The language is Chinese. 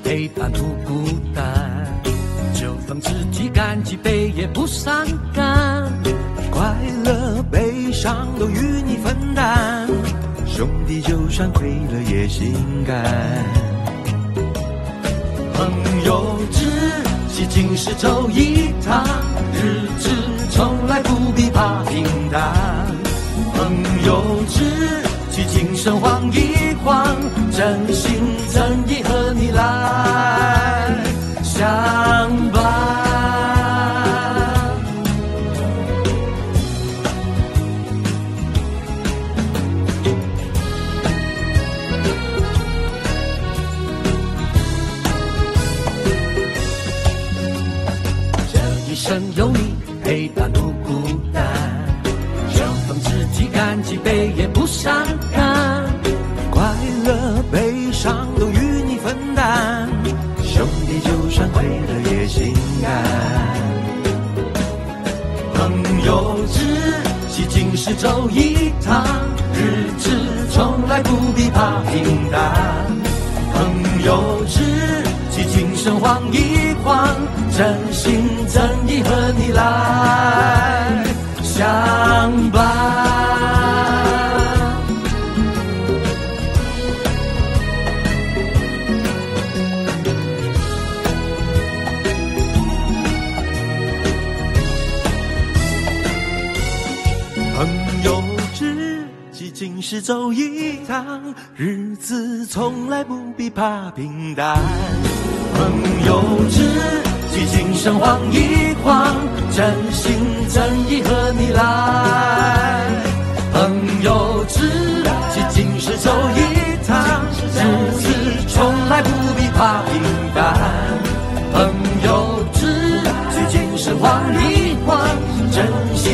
陪伴不孤单，就放自己干几杯也不伤感，快乐悲伤都与你分担，兄弟就算亏了也心甘。朋友知己尽是走一趟，日子从来不必怕平淡。朋友知己尽身晃一晃，真心真意和你来相伴。这一生有你陪伴不孤单，就放自己干几杯也不伤感，快乐悲伤都与你分担，兄弟就算亏了也心甘。朋友知己尽是走一趟，日子从来不必怕平淡。朋友知己尽身晃一晃，真心真意和你来相伴。朋友知己尽是走一趟，日子从来不必怕平淡。朋友知己尽身晃一晃，真心真意和你来。朋友知己尽是走一趟，日子从来不必怕平淡。朋友知己尽身晃一晃，真心